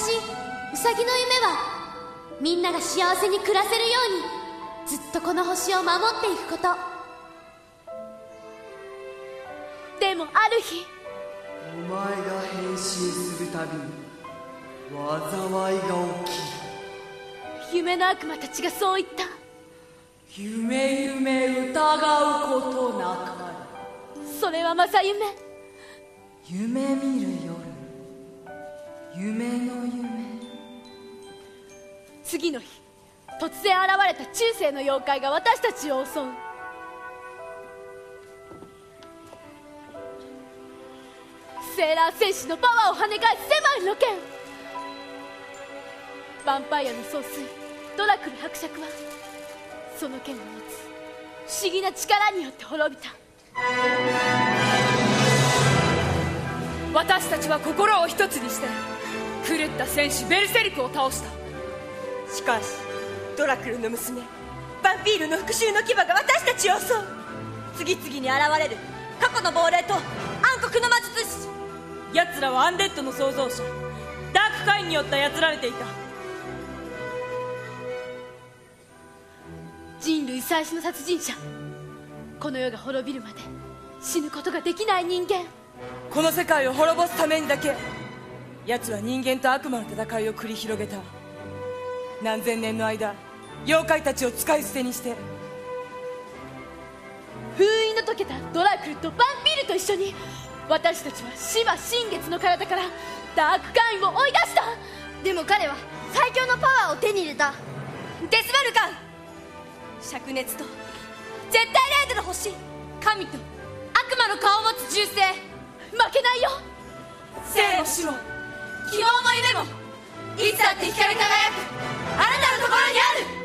私ウサギの夢はみんなが幸せに暮らせるようにずっとこの星を守っていくこと。でもある日、 お前が変身するたびに災いが起きる。 夢の悪魔たちがそう言った。 夢夢疑うことなかれ。 それは正夢。 夢見る夜、夢の夢。 次の日、突然現れた中世の妖怪が私たちを襲う。セーラー戦士のパワーを跳ね返す狭いロケン。ヴァンパイアの総帥ドラクル伯爵はその剣を持つ不思議な力によって滅びた。 私たちは心を一つにして狂った戦士ベルセルクを倒した。 しかしドラクルの娘ヴァンピールの復讐の牙が私たちを襲う。次々に現れる過去の亡霊と暗黒の魔術師。 奴らはアンデッドの創造者ダークカインによって操られていた。 人類最初の殺人者。この世が滅びるまで死ぬことができない人間。 この世界を滅ぼすためにだけ奴は人間と悪魔の戦いを繰り広げた。何千年の間妖怪たちを使い捨てにして。 封印の解けたドラクルとヴァンピールと一緒に私たちは芝新月の体からダークカインを追い出した。 でも彼は最強のパワーを手に入れた。デスバルカン、灼熱と絶対レイドの星、神と悪魔の顔を持つ銃声。 負けないよ。 生も死も希望も夢もいつだって光り輝くあなたのところにある。